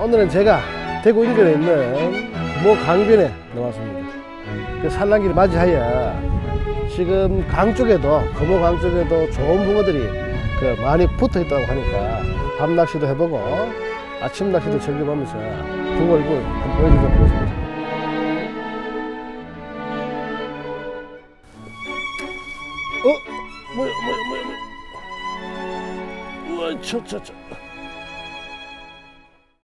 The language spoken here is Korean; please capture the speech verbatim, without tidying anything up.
오늘은 제가 대구 인근에 있는 금호 강변에 나왔습니다. 그 산란기를 맞이하여 지금 강 쪽에도, 금호 강 쪽에도 좋은 붕어들이 그 많이 붙어 있다고 하니까 밤 낚시도 해보고 아침 낚시도 즐겨보면서 붕어 얼굴 한번 보여드리도록 하겠습니다. 어? 뭐야, 뭐야, 뭐야, 뭐야. 우와, 저, 저, 저.